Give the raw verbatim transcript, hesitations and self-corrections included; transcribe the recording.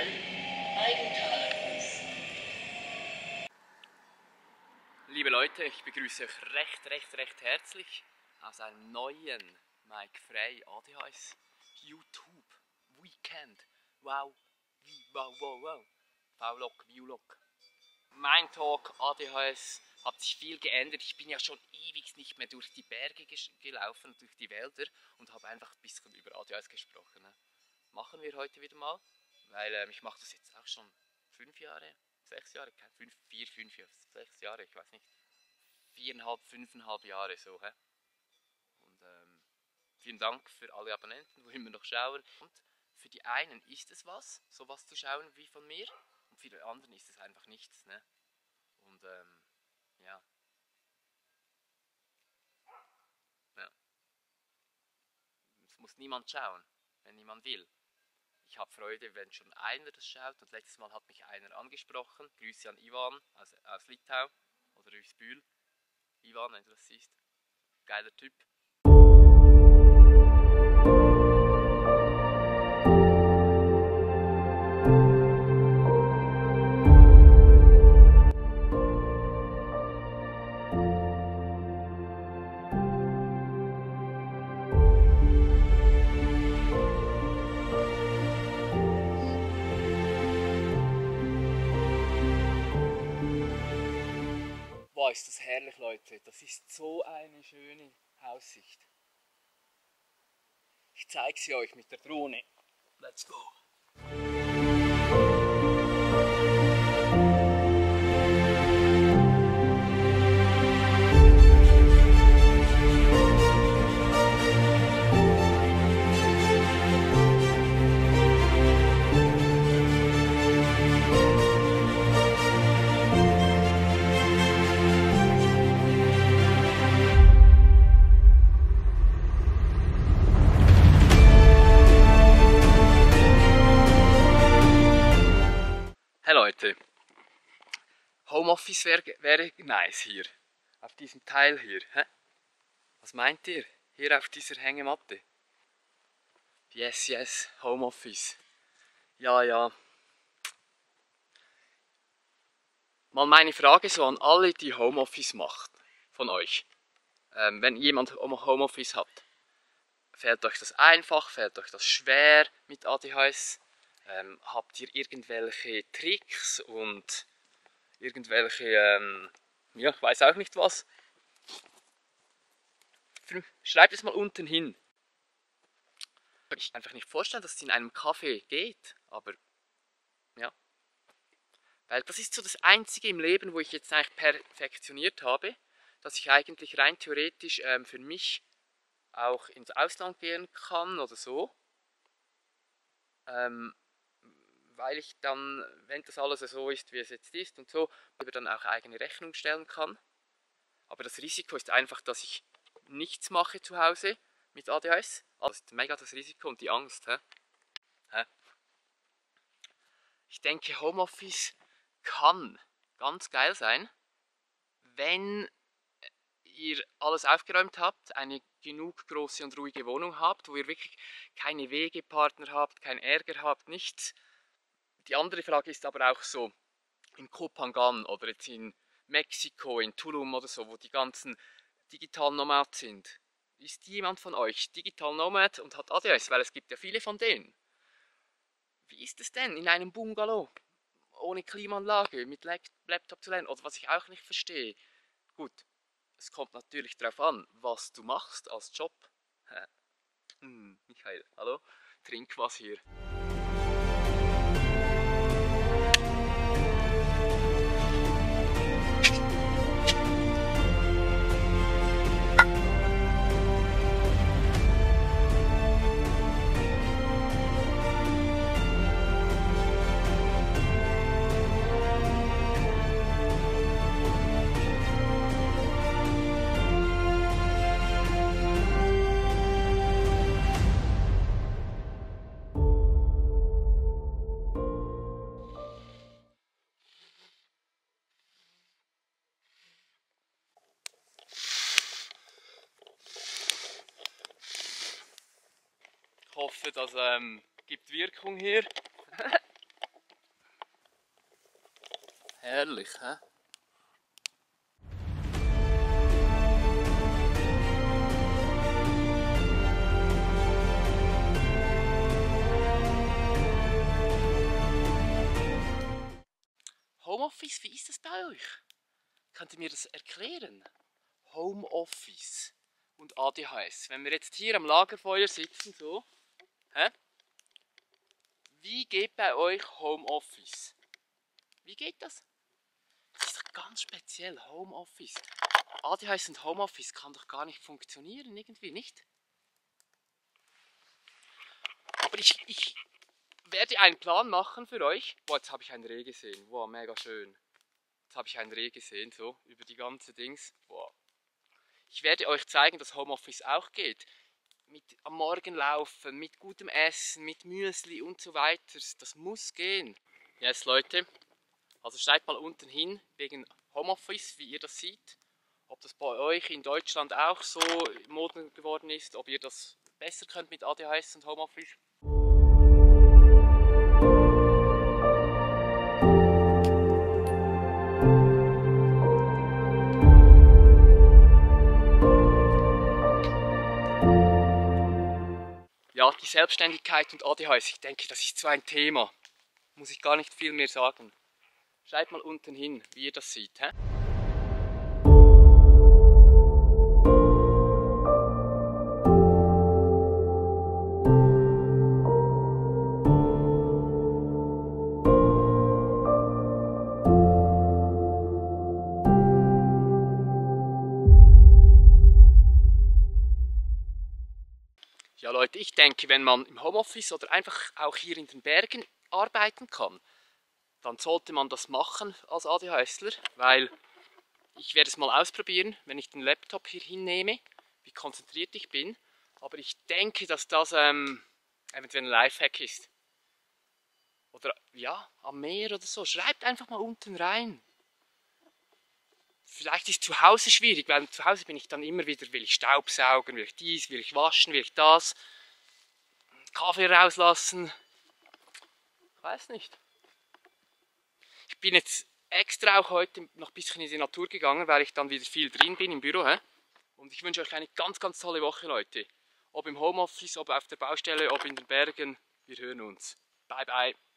an Aigenthalers. Liebe Leute, ich begrüße euch recht, recht, recht herzlich aus einem neuen Mike Frey A D H S YouTube Weekend. Wow, wie, wow, wow, wow. V-Log, View-Log. Mein Talk A D H S hat sich viel geändert. Ich bin ja schon ewig nicht mehr durch die Berge gelaufen, durch die Wälder und habe einfach ein bisschen über A D H S gesprochen. Ne? Machen wir heute wieder mal, weil ähm, ich mache das jetzt auch schon fünf Jahre, sechs Jahre, fünf, vier, fünf, sechs Jahre, ich weiß nicht. Viereinhalb, fünfeinhalb Jahre so. He? Und ähm, vielen Dank für alle Abonnenten, die immer noch schauen. Und für die einen ist es was, sowas zu schauen wie von mir. Und für die anderen ist es einfach nichts. Ne? Und ähm, ja. ja. Es muss niemand schauen, wenn niemand will. Ich habe Freude, wenn schon einer das schaut. Und letztes Mal hat mich einer angesprochen. Grüße an Ivan aus, aus Litauen oder aus Bühl. Ivan, wenn du das siehst. Geiler Typ. Boah, ist das herrlich, Leute. Das ist so eine schöne Aussicht. Ich zeige sie euch mit der Drohne. Let's go. Hey Leute, Homeoffice wäre wär nice hier, auf diesem Teil hier. Hä? Was meint ihr? Hier auf dieser Hängematte? Yes, yes, Homeoffice. Ja, ja. Mal meine Frage so an alle, die Homeoffice macht, von euch. Ähm, wenn jemand Homeoffice hat, fällt euch das einfach, fällt euch das schwer mit A D H S? Ähm, habt ihr irgendwelche Tricks und irgendwelche, ähm, ja, ich weiß auch nicht was. Schreibt es mal unten hin. Ich kann einfach nicht vorstellen, dass es in einem Café geht, aber ja. Weil das ist so das Einzige im Leben, wo ich jetzt eigentlich perfektioniert habe, dass ich eigentlich rein theoretisch ähm, für mich auch ins Ausland gehen kann oder so. Ähm, weil ich dann, wenn das alles so ist, wie es jetzt ist und so, dann auch eigene Rechnung stellen kann. Aber das Risiko ist einfach, dass ich nichts mache zu Hause mit A D H S. Das ist mega das Risiko und die Angst. Hä? Hä? Ich denke, Homeoffice kann ganz geil sein, wenn ihr alles aufgeräumt habt, eine genug große und ruhige Wohnung habt, wo ihr wirklich keine Wegepartner habt, keinen Ärger habt, nichts. Die andere Frage ist aber auch so, in Kopangan oder jetzt in Mexiko, in Tulum oder so, wo die ganzen digitalen Nomads sind. Ist jemand von euch Digital Nomad und hat A D H S? Weil es gibt ja viele von denen. Wie ist es denn in einem Bungalow ohne Klimaanlage mit Laptop zu lernen? Oder was ich auch nicht verstehe. Gut, es kommt natürlich darauf an, was du machst als Job. Hm, Michael, hallo? Trink was hier. Ich hoffe, das ähm, gibt Wirkung hier. Herrlich, hä? Homeoffice, wie ist das bei euch? Könnt ihr mir das erklären? Homeoffice und A D H S. Wenn wir jetzt hier am Lagerfeuer sitzen, so, hä? Wie geht bei euch Homeoffice? Wie geht das? Das ist doch ganz speziell, Homeoffice. A D H S und Homeoffice kann doch gar nicht funktionieren, irgendwie nicht. Aber ich, ich werde einen Plan machen für euch. Boah, jetzt habe ich ein Reh gesehen. Wow, mega schön. Jetzt habe ich ein Reh gesehen, so, über die ganze Dings. Wow. Ich werde euch zeigen, dass Homeoffice auch geht. Mit am Morgen laufen, mit gutem Essen, mit Müsli und so weiter. Das muss gehen. Yes, Leute. Also schreibt mal unten hin wegen Homeoffice, wie ihr das seht. Ob das bei euch in Deutschland auch so Mode geworden ist, ob ihr das besser könnt mit A D H S und Homeoffice. Ja, die Selbstständigkeit und A D H S, ich denke, das ist so ein Thema. Muss ich gar nicht viel mehr sagen. Schreibt mal unten hin, wie ihr das seht. Hä? Ja Leute, ich denke, wenn man im Homeoffice oder einfach auch hier in den Bergen arbeiten kann, dann sollte man das machen als ADHSler, weil ich werde es mal ausprobieren, wenn ich den Laptop hier hinnehme, wie konzentriert ich bin. Aber ich denke, dass das ähm, eventuell ein Lifehack ist. Oder ja, am Meer oder so. Schreibt einfach mal unten rein. Vielleicht ist zu Hause schwierig, weil zu Hause bin ich dann immer wieder, will ich Staubsaugen, will ich dies, will ich waschen, will ich das, Kaffee rauslassen. Ich weiß nicht. Ich bin jetzt extra auch heute noch ein bisschen in die Natur gegangen, weil ich dann wieder viel drin bin im Büro. He? Und ich wünsche euch eine ganz, ganz tolle Woche, Leute. Ob im Homeoffice, ob auf der Baustelle, ob in den Bergen. Wir hören uns. Bye, bye.